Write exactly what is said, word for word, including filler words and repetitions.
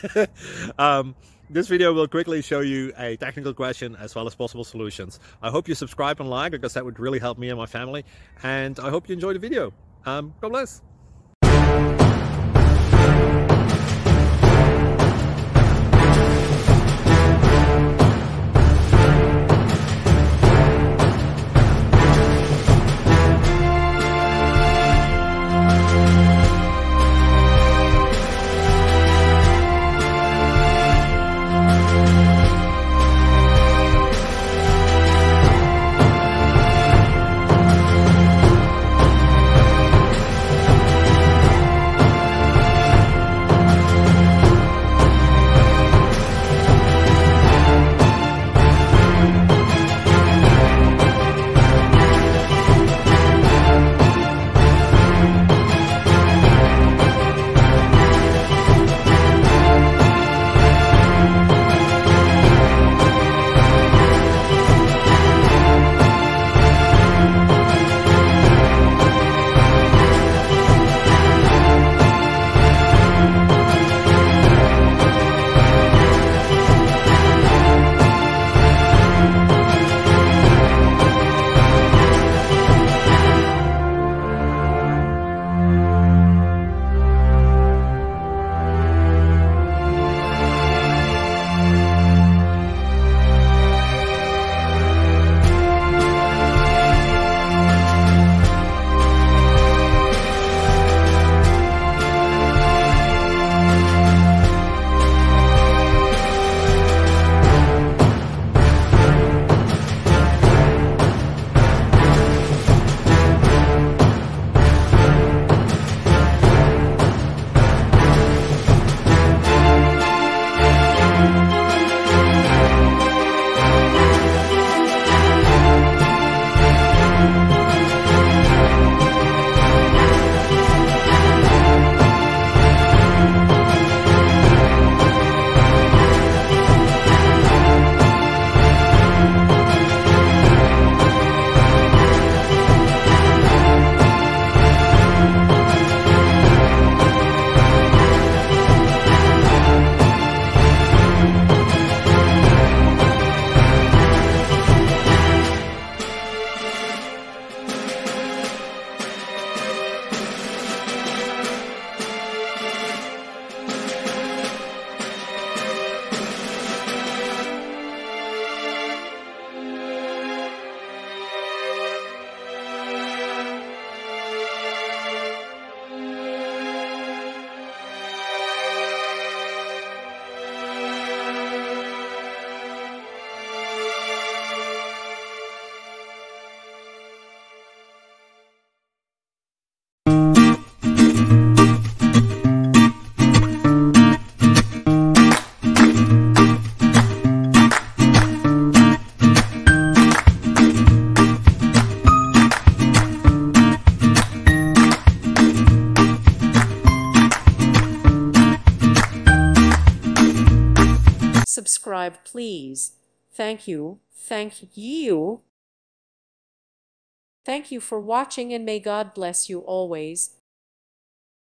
um, this video will quickly show you a technical question as well as possible solutions. I hope you subscribe and like, because that would really help me and my family. And I hope you enjoy the video. Um, God bless. Subscribe, please. Thank you. Thank you. Thank you for watching, and may God bless you always.